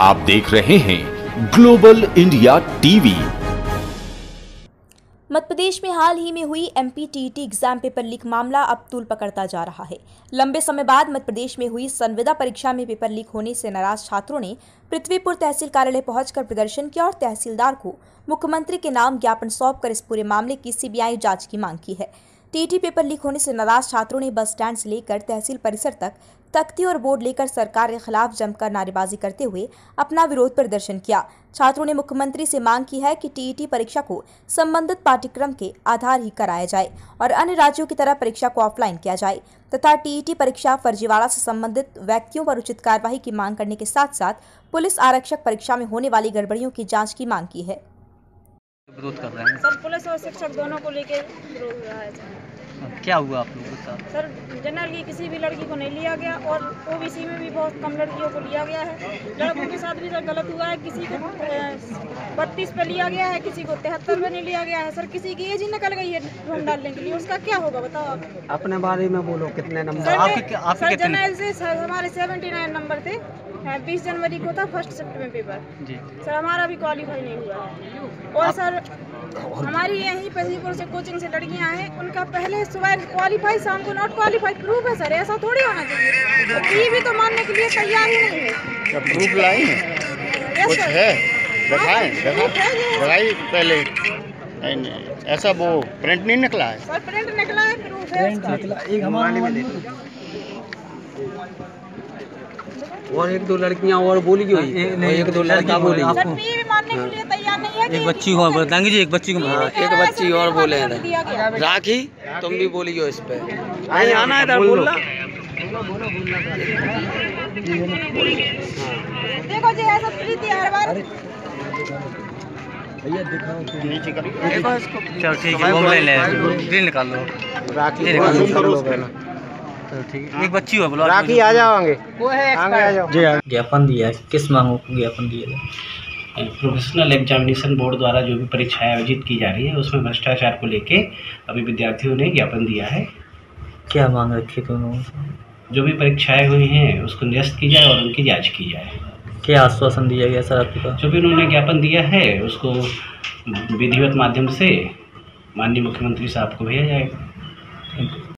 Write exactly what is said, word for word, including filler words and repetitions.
आप देख रहे हैं global India TV. Madhya Pradesh में हाल ही में हुई MP TET exam paper leak मामला अब तूल पकड़ता जा रहा है। लंबे समय बाद मध्य प्रदेश में हुई संविदा परीक्षा में पेपर लीक होने से नाराज छात्रों ने पृथ्वीपुर तहसील कार्यालय पहुंचकर प्रदर्शन किया और तहसीलदार को मुख्यमंत्री के नाम ज्ञापन सौंपकर इस पूरे मामले की सीबीआई जांच की मांग की है। टीईटी पेपर लीक होने से नाराज छात्रों ने बस स्टैंड से लेकर तहसील परिसर तक तख्ती और बोर्ड लेकर सरकार के खिलाफ जमकर नारेबाजी करते हुए अपना विरोध प्रदर्शन किया। छात्रों ने मुख्यमंत्री से मांग की है कि टीईटी परीक्षा को संबंधित पाठ्यक्रम के आधार ही कराया जाए और अन्य राज्यों की तरह परीक्षा को ऑफलाइन किया जाए तथा टीईटी परीक्षा फर्जीवाड़ा से संबंधित व्यक्तियों पर उचित कार्यवाही की मांग करने के साथ साथ पुलिस आरक्षक परीक्षा में होने वाली गड़बड़ियों की जाँच की मांग की है। विरोध कर रहे हैं सर, पुलिस और शिक्षक दोनों को लेके विरोध हो रहा है सर। क्या हुआ आप लोगों के साथ? सर, जनरल की किसी भी लड़की को नहीं लिया गया और ओबीसी में भी बहुत कम लड़कियों को लिया गया है। लड़कों के साथ भी सर गलत हुआ है, किसी को बत्तीस पे लिया गया है, किसी को तिहत्तर पे नहीं लिया गया है। सर, किसी की एज ही निकल गई है फॉर्म डालने के लिए, उसका क्या होगा बताओ आप? अपने बारे में बोलो, कितने नंबर सर, आपके, आपके सर जनरल से सर हमारे सेवेंटी नाइन नंबर थे। बीस जनवरी को था फर्स्ट शिफ्ट में पेपर जी। सर, हमारा भी क्वालिफाई नहीं हुआ है। और सर हमारी यहीं पृथ्वीपुर से कोचिंग से लड़कियां हैं, उनका पहले सुबह क्वालिफाई, शाम को नॉट क्वालिफाई प्रूफ है। सर, ऐसा थोड़ी होना चाहिए। तो ये भी तो मानने के लिए तैयार ही नहीं है। क्या प्रूफ लाई है? कुछ है? दिखाएं, दिखाई पहले। नहीं नहीं, ऐसा वो प्रिंट नहीं निकला है। सर, प्रिंट निकला है, प्रूफ है उसका। एक हमारे और एक दो लड़कियां और बोली गई, एक दो लड़का बोली। सर, ये भी मानने के लिए तैयार नहीं है कि एक बच्ची को बताएंगे जी, एक बच्ची को एक बच्ची और बोले हैं राखी, तुम भी बोली हो इस पे। नहीं आना है इधर बोलना। देखो जी, ऐसा प्रीति हर बार चलो ठीक है, वो ले ले, ग्रीन निकाल लो, राखी निकाल लो। ठीक है, एक बच्ची हो बोलो, राखी आ जाओ आगे, वो है आगे आ जाओ। ज्ञापन दिया है, किस मांगों को ज्ञापन दिया है? प्रोफेशनल एग्जामिनेशन बोर्ड द्वारा जो भी परीक्षाएं आयोजित की जा रही है उसमें भ्रष्टाचार को लेके अभी विद्यार्थियों ने ज्ञापन दिया है। क्या मांग रखी थी उन्होंने? जो भी परीक्षाएं हुई हैं उसको निरस्त की जाए और उनकी जांच की जाए। क्या आश्वासन दिया गया सर आपके पास? जो भी उन्होंने ज्ञापन दिया है उसको विधिवत माध्यम से माननीय मुख्यमंत्री साहब को भेजा जाएगा।